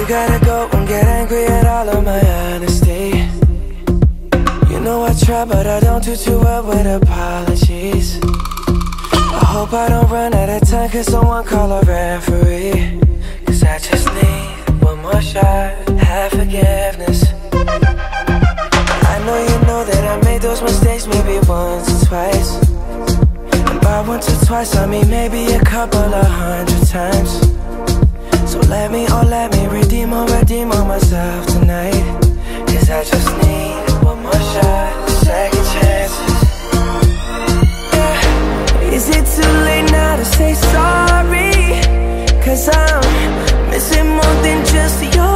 gotta go and get angry at all of my honesty. You know I try, but I don't do too well with apologies. I hope I don't run out of time, cause someone call a referee. Cause I just need one more shot, have forgiveness. I know you know that I made those mistakes maybe once or twice. And by once or twice I mean maybe a couple of 100 times. So let me redeem on myself tonight. Cause I just need one more shot, second chances. Yeah. Is it too late now to say sorry? Cause I'm missing more than just your